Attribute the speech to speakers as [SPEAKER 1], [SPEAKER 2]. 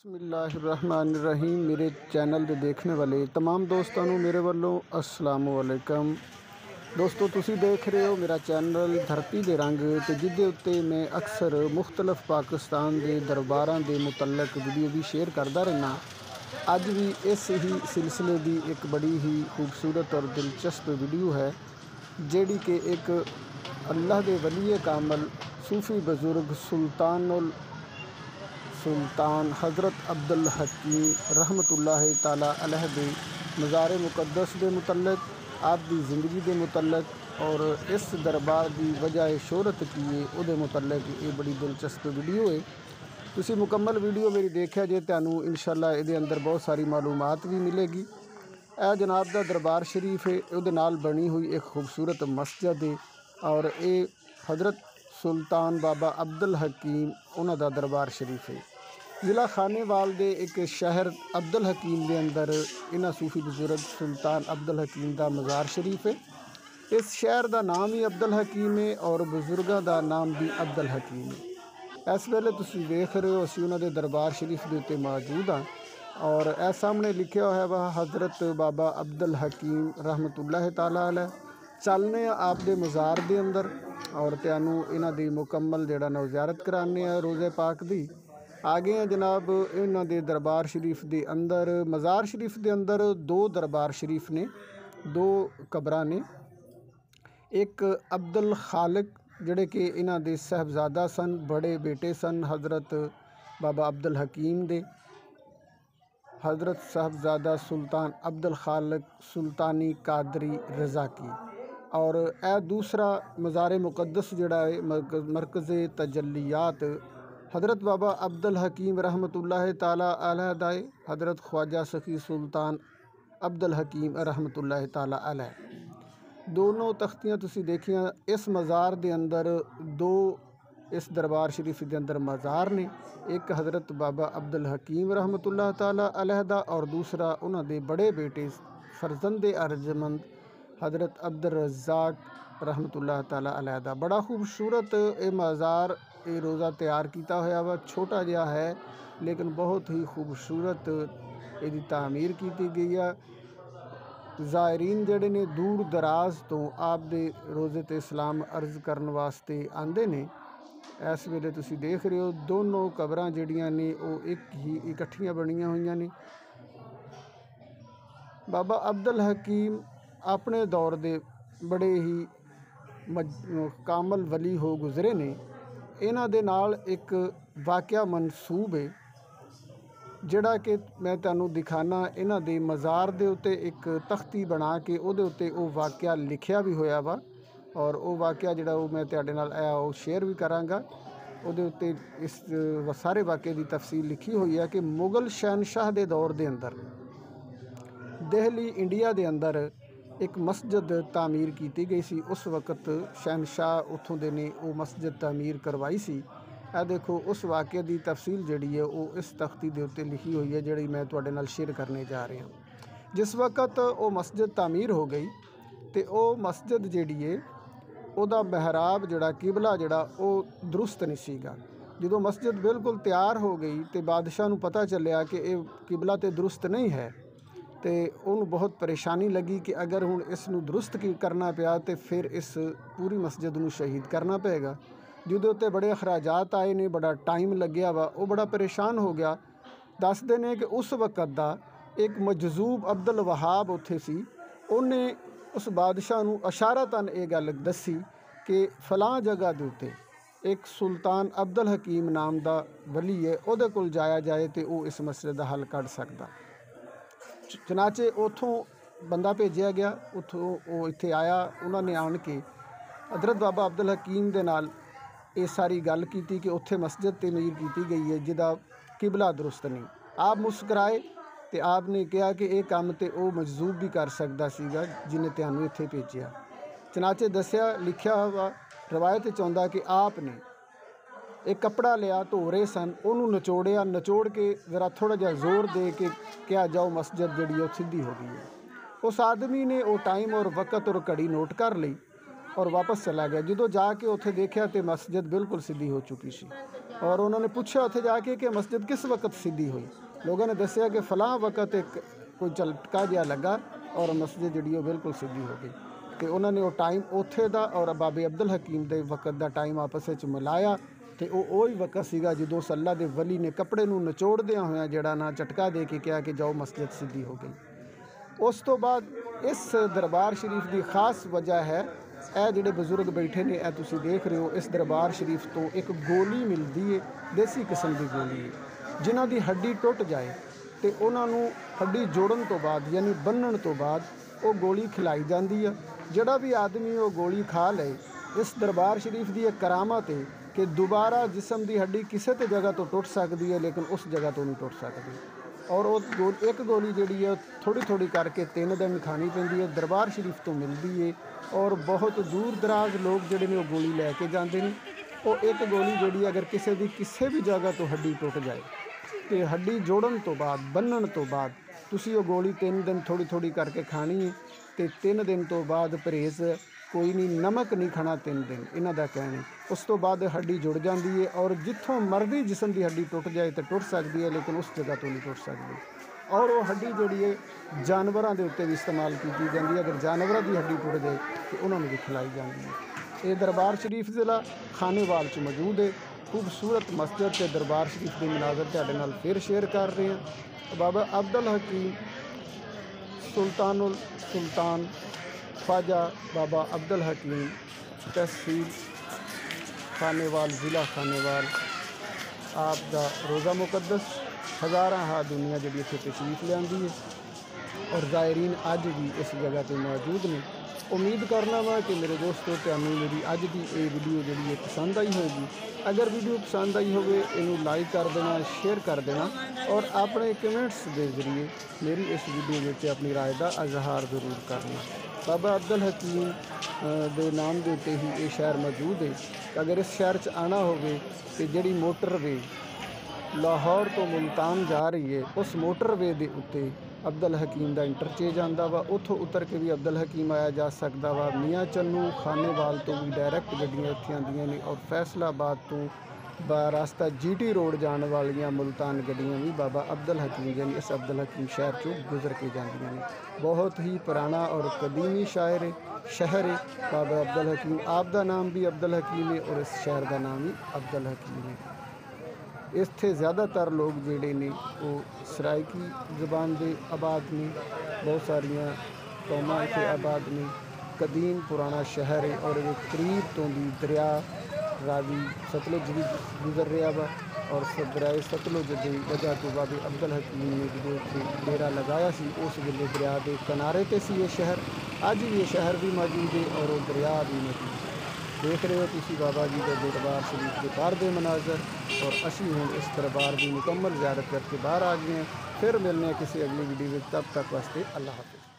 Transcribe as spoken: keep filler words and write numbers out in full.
[SPEAKER 1] बिस्मिल्लाहिर्रहमानिर्रहीम। मेरे चैनल ਦੇ देखने वाले तमाम दोस्तों ਨੂੰ मेरे ਵੱਲੋਂ अस्सलाम वालेकुम। दोस्तों तुसी देख रहे हो मेरा चैनल धरती दे रंग ते जिदे उत्ते मैं अक्सर मुख्तलिफ पाकिस्तान के दरबारां के मुतलक वीडियो भी शेयर करता रहना। अज भी इस ही सिलसिले की एक बड़ी ही खूबसूरत और दिलचस्प वीडियो है जिहड़ी कि एक अल्लाह के वली कामल सूफ़ी बजुर्ग सुल्तानुल सुल्तान हज़रत अब्दुल हकीम रहमतुल्लाह ताला अलैह दे मज़ार मुक़द्दस के मुतलक आप की ज़िंदगी के मुतलक और इस दरबार की वजह शोहरत की है उहदे मुतलक ये बड़ी दिलचस्प वीडियो है। तुसी मुकम्मल वीडियो मेरी देखिया जे तुहानू इंशाअल्लाह इहदे अंदर बहुत सारी मालूमात भी मिलेगी। यह जनाब दा दरबार शरीफ है, उहदे नाल बनी हुई एक खूबसूरत मस्जिद है और ये हज़रत सुल्तान बाबा अब्दुल हकीम उन्हां दा दरबार शरीफ है। ज़िला खानेवाल दे एक शहर अब्दुल हकीम के अंदर इन्हां सूफ़ी बजुर्ग सुल्तान अब्दुल हकीम का मज़ार शरीफ है। इस शहर का नाम ही अब्दुल हकीम है और बजुर्गों का नाम भी अब्दुल हकीम है। इस वेले तुसीं देख रहे हो असीं उन्हां दे दरबार शरीफ के उत्ते मौजूद हाँ और ए सामने लिखा हुआ वा हज़रत बाबा अब्दुल हकीम रहमतुल्लाह ताला अलैह। चलने आप दे मज़ार के अंदर और तुहानू इन्हां दी मुकम्मल जिहड़ा ना ज़ियारत कराने रोज़े पाक दी। आ गए हैं जनाब इन्हां दे दरबार शरीफ के अंदर। मज़ार शरीफ के अंदर दो दरबार शरीफ ने, दो कब्रां ने। एक अब्दुल खालिक जिहड़े कि इन्हां दे साहबजादा सन, बड़े बेटे सन हज़रत बाबा अब्दुल हकीम दे, हज़रत साहबजादा सुल्तान अब्दुल खालिक सुल्तानी कादरी रज़ा की। और ए दूसरा मज़ार मुक़द्दस जिहड़ा है मरकज़ तजल्लियात हज़रत बाबा अब्दुल हकीम रहमतुल्लाह ताला अलैह दा है, हज़रत ख्वाजा सखी सुल्तान अब्दुल हकीम रहमतुल्लाह ताला अलैह। दोनों तख्तियाँ तुसी देखियाँ इस मज़ार के अंदर दो इस दरबार शरीफ के अंदर मज़ार ने, एक हज़रत बाबा अब्दुल हकीम रहमतुल्लाह ताला अलैह दा और दूसरा उन्हां दे बड़े बेटे फरजंदे अर्जमंद हज़रत अब्दुल रज़्ज़ाक रहमतुल्लाह ताला अलैह दा। बड़ा खूबसूरत ये मज़ार ये रोज़ा तैयार किया होया वा, छोटा जिहा है लेकिन बहुत ही खूबसूरत इसकी तामीर की गई है। ज़ायरीन जिहड़े ने दूर दराज तो आप दे रोज़े ते सलाम अर्ज़ करने वास्ते आंदे ने। इस वेले तुसी देख रहे हो दोनों कब्रां जिहड़ियां ने वो एक ही इकट्ठियां बनियां हुई ने। बाबा अब्दुल हकीम अपने दौर दे बड़े ही मज कामल वली हो गुजरे ने। इन्हां दे नाल एक वाक़या मनसूब है जिहड़ा कि मैं तुहानू दिखाना। इन्हां दे मज़ार दे उत्ते एक तख्ती बना के उहदे उत्ते वो वाक़या लिखिया भी होया वा और वो वाक़या जिहड़ा वो मैं तुहाडे नाल वो शेयर भी करांगा। उहदे उत्ते इस सारे वाक़े की तफसील लिखी हुई है कि मुगल शहनशाह के दौर के अंदर दिल्ली इंडिया के अंदर एक मस्जिद तामीर की गई सी। उस वक़्त शहनशाह उत्थों दे ने वो मस्जिद तामीर करवाई सी। आ देखो उस वाक़े की तफसील जिहड़ी है वो इस तख्ती के उत्ते लिखी हुई है जिहड़ी मैं तुहाडे नाल शेयर करने जा रहा। जिस वक़्त वो मस्जिद तामीर हो गई तो वो मस्जिद जिहड़ी है उहदा महराब जिहड़ा किबला जिहड़ा वो दुरुस्त नहीं सीगा। जो मस्जिद बिल्कुल तैयार हो गई तो बादशाह नूं पता चलिया कि ये किबला तो दुरुस्त नहीं है तो उन्होंने बहुत परेशानी लगी कि अगर हुण इसनूं दुरुस्त की करना पिया तो फिर इस पूरी मस्जिद नूं शहीद करना पेगा। जिहदे उत्ते बड़े अखराजात आए ने, बड़ा टाइम लग्या वा, वो बड़ा परेशान हो गया। दसदे ने कि उस वक़्त दा एक मजजूब अब्दुल वहाब उत्थे सी। उन्हें उस बादशाह नूं इशारतन ये गल दसी कि फलां जगह दे उत्ते एक सुल्तान अब्दुल हकीम नाम दा वली है, उहदे कोल जाया जाए तो वो इस मसले का हल कढ़ सकदा। चनाचे उतों बंदा भेजा गया, उतों वो इत्थे आया। उन्होंने आन के हज़रत बाबा अब्दुल हकीम दे नाल ये सारी गल की कि उत्थे मस्जिद तमीर की गई है जिहदा किबला दुरुस्त नहीं। आप मुस्कराए तो आपने कहा कि यह काम तो वो मजजूब भी कर सकता सीगा जिन्हें तुहानू इत्थे भेजिया। चनाचे दसिया लिखिया हुआ रवायत चाहता कि आपने एक कपड़ा लिया, धो रहे सन, उन्होंने नचोड़िया, नचोड़ के ज़रा थोड़ा जिहा जोर दे के क्या जाओ मस्जिद जिहड़ी सीधी हो गई है। उस आदमी ने वो टाइम और वक़्त और घड़ी नोट कर ली और वापस चला गया। ਜਦੋਂ ਜਾ ਕੇ ਉੱਥੇ ਦੇਖਿਆ ਤੇ ਮਸਜਿਦ ਬਿਲਕੁਲ ਸਿੱਧੀ ਹੋ ਚੁੱਕੀ ਸੀ ਔਰ ਉਹਨਾਂ ਨੇ ਪੁੱਛਿਆ ਉੱਥੇ ਜਾ ਕੇ ਕਿ ਮਸਜਿਦ ਕਿਸ ਵਕਤ ਸਿੱਧੀ ਹੋਈ। ਲੋਕਾਂ ਨੇ ਦੱਸਿਆ ਕਿ ਫਲਾਂ ਵਕਤ ਇੱਕ ਕੋਈ ਝਟਕਾ ਜਿਹਾ ਲੱਗਾ ਔਰ ਮਸਜਿਦ ਜਿਹੜੀ ਉਹ ਬਿਲਕੁਲ ਸਿੱਧੀ ਹੋ ਗਈ। ਤੇ ਉਹਨਾਂ ਨੇ ਉਹ ਟਾਈਮ ਉੱਥੇ ਦਾ ਔਰ ਬਾਬੇ ਅਬਦੁਲ ਹਕੀਮ ਦੇ ਵਕਤ ਦਾ ਟਾਈਮ ਆਪਸ ਵਿੱਚ ਮਿਲਾਇਆ ਤੇ ਉਹ ਉਹੀ ਵਕਤ ਸੀਗਾ ਜਦੋਂ ਉਸ ਅੱਲਾ ਦੇ ਵਲੀ ਨੇ ਕੱਪੜੇ ਨੂੰ ਨਿਚੋੜਦਿਆਂ ਹੋਇਆਂ ਜਿਹੜਾ ਨਾ ਝਟਕਾ ਦੇ ਕੇ ਕਿਹਾ ਕਿ ਜਾਓ ਮਸਜਿਦ ਸਿੱਧੀ ਹੋ ਗਈ। ਉਸ ਤੋਂ ਬਾਅਦ ਇਸ ਦਰਬਾਰ ਸ਼ਰੀਫ ਦੀ ਖਾਸ ਵਜ੍ਹਾ ਹੈ, ਇਹ ਜਿਹੜੇ ਬਜ਼ੁਰਗ ਬੈਠੇ ਨੇ ਇਹ ਤੁਸੀਂ ਦੇਖ ਰਹੇ ਹੋ, ਇਸ ਦਰਬਾਰ ਸ਼ਰੀਫ ਤੋਂ ਇੱਕ ਗੋਲੀ ਮਿਲਦੀ ਹੈ, ਦੇਸੀ ਕਿਸਮ ਦੀ ਗੋਲੀ ਹੈ, ਜਿਨ੍ਹਾਂ ਦੀ ਹੱਡੀ ਟੁੱਟ ਜਾਏ ਤੇ ਉਹਨਾਂ ਨੂੰ ਹੱਡੀ ਜੋੜਨ ਤੋਂ ਬਾਅਦ ਯਾਨੀ ਬੰਨਣ ਤੋਂ ਬਾਅਦ ਉਹ ਗੋਲੀ ਖਿਲਾਈ ਜਾਂਦੀ ਆ। ਜਿਹੜਾ ਵੀ ਆਦਮੀ ਉਹ ਗੋਲੀ ਖਾ ਲਏ, ਇਸ ਦਰਬਾਰ ਸ਼ਰੀਫ ਦੀ ਇੱਕ ਕਰਾਮਤ ਹੈ ਕਿ ਦੁਬਾਰਾ ਜਿਸਮ ਦੀ ਹੱਡੀ ਕਿਸੇ ਤੇ ਜਗ੍ਹਾ ਤੋਂ ਟੁੱਟ ਸਕਦੀ ਹੈ ਲੇਕਿਨ ਉਸ ਜਗ੍ਹਾ ਤੋਂ ਨਹੀਂ ਟੁੱਟ ਸਕਦੀ। ਔਰ ਉਹ ਗੋ ਇੱਕ ਗੋਲੀ ਜਿਹੜੀ ਹੈ ਥੋੜ੍ਹੀ ਥੋੜ੍ਹੀ ਕਰਕੇ ਤਿੰਨ ਦਿਨ ਖਾਣੀ ਪੈਂਦੀ ਹੈ, ਦਰਬਾਰ ਸ਼ਰੀਫ ਤੋਂ ਮਿਲਦੀ ਹੈ। ਔਰ ਬਹੁਤ ਦੂਰ ਦਰਾਜ਼ ਲੋਕ ਜਿਹੜੇ ਨੇ ਉਹ ਗੋਲੀ ਲੈ ਕੇ ਜਾਂਦੇ ਨੇ। ਉਹ ਇੱਕ ਗੋਲੀ ਜਿਹੜੀ ਅਗਰ ਕਿਸੇ ਦੀ ਕਿਸੇ ਵੀ ਜਗ੍ਹਾ ਤੋਂ ਹੱਡੀ ਟੁੱਟ ਜਾਏ ਤੇ ਹੱਡੀ ਜੋੜਨ ਤੋਂ ਬਾਅਦ ਬੰਨਣ ਤੋਂ ਬਾਅਦ ਤੁਸੀਂ ਉਹ ਗੋਲੀ ਤਿੰਨ ਦਿਨ ਥੋੜ੍ਹੀ ਥੋੜ੍ਹੀ ਕਰਕੇ ਖਾਣੀ ਹੈ ਤੇ ਤਿੰਨ ਦਿਨ ਤੋਂ ਬਾਅਦ ਪਰਹੇਜ਼ ਕੋਈ ਨਹੀਂ, ਨਮਕ ਨਹੀਂ ਖਾਣਾ ਤਿੰਨ ਦਿਨ, ਇਹਨਾਂ ਦਾ ਕਹਿਣਾ। ਉਸ ਤੋਂ ਬਾਅਦ ਹੱਡੀ ਜੁੜ ਜਾਂਦੀ ਹੈ ਔਰ ਜਿੱਥੋਂ ਮਰਜ਼ੀ ਜਿਸਮ ਦੀ ਹੱਡੀ ਟੁੱਟ ਜਾਏ ਤਾਂ ਟੁੱਟ ਸਕਦੀ ਹੈ ਲੇਕਿਨ ਉਸ ਜਗ੍ਹਾ ਤੋਂ ਨਹੀਂ ਟੁੱਟ ਸਕਦੀ। ਔਰ ਉਹ ਹੱਡੀ ਜਿਹੜੀ ਹੈ ਜਾਨਵਰਾਂ ਦੇ ਉੱਤੇ ਵੀ ਇਸਤੇਮਾਲ ਕੀਤੀ ਜਾਂਦੀ ਹੈ। ਅਗਰ ਜਾਨਵਰਾਂ ਦੀ ਹੱਡੀ ਟੁੱਟ ਜਾਏ ਤਾਂ ਉਹਨਾਂ ਨੂੰ ਵੀ ਖਿਲਾਈ ਜਾਂਦੀ ਹੈ। ਇਹ ਦਰਬਾਰ ਸ਼ਰੀਫ ਜ਼ਿਲ੍ਹਾ ਖਾਨੇਵਾਲ 'ਚ ਮੌਜੂਦ ਹੈ। ਖੂਬਸੂਰਤ ਮਸਜਿਦ ਤੇ ਦਰਬਾਰ ਸ਼ਰੀਫ ਦੇ ਮਨਾਜ਼ਰ ਤੁਹਾਡੇ ਨਾਲ ਫਿਰ ਸ਼ੇਅਰ ਕਰ ਰਹੇ ਹਾਂ। ਬਾਬਾ ਅਬਦੁਲ ਹਕੀਮ ਸੁਲਤਾਨੁਲ ਸੁਲਤਾਨ ख्वाजा बाबा अब्दुल हकीम तहसील खानेवाल ज़िला खानेवाल आप दा रोज़ा मुकद्दस हज़ारा हा दुनिया जी इत्थे तशरीफ लियांदी है और ज़ायरीन अज भी इस जगह पर मौजूद ने। उम्मीद करना वा कि मेरे दोस्तों तुहानूं मेरी अज की ये वीडियो जी पसंद आई होगी। अगर वीडियो पसंद आई हो इनू लाइक कर देना, शेयर कर देना और अपने कमेंट्स के जरिए मेरी इस वीडियो में अपनी राय का इजहार जरूर करना। बाबा अब्दुल हकीम के नाम के उत्ते ही ये शहर मौजूद है। अगर इस शहर च आना होवे तो जिहड़ी मोटरवे लाहौर तो मुल्तान जा रही है उस मोटरवे के उत्ते अब्दुल हकीम का इंटरचेंज आता वा, उतों उतर के भी अब्दुल हकीम आया जा सकता वा। मियाँ चन्नू खानेवाल तो भी डायरैक्ट गड्डियाँ इत्थे आंदियां ने और फैसलाबाद तो रास्ता जी टी रोड जाने वालियाँ मुल्तान गड्डियाँ भी बाबा अब्दुल हकीम यानी इस अब्दुल हकीम शहर चो गुजर के जांदियां ने। बहुत ही पुराना और कदीमी शायर शहर है बाबा अब्दुल हकीम। आप दा नाम भी अब्दुल हकीम है और इस शहर का नाम भी अब्दुल हकीम है। इत्थे ज़्यादातर लोग जिहड़े ने वो सराइकी ज़बान के आबाद ने, बहुत सारिया कौमां इत्थे आबाद ने। कदीम पुराना शहर है और ये करीब तो भी दरिया रावी सतलुज भी गुजर रहा वा और दरियाए सतलुज की वजह तो बाबे अब्दुल हकीम ने जो डेरा लगाया सी उस वेले दरिया के किनारे पर सी ये शहर। अज भी ये शहर भी मौजूद है और वो दरिया भी मौजूद है। देख रहे हो तुसी बाबा जी के दरबार शरीफ के बाहर दे मनाजर और असी हूँ इस दरबार की मुकम्मल ज़ियारत करके बाहर आ गए हैं। फिर मिलने किसी अगली वीडियो में, तब तक वास्ते अल्लाह हाफिज़।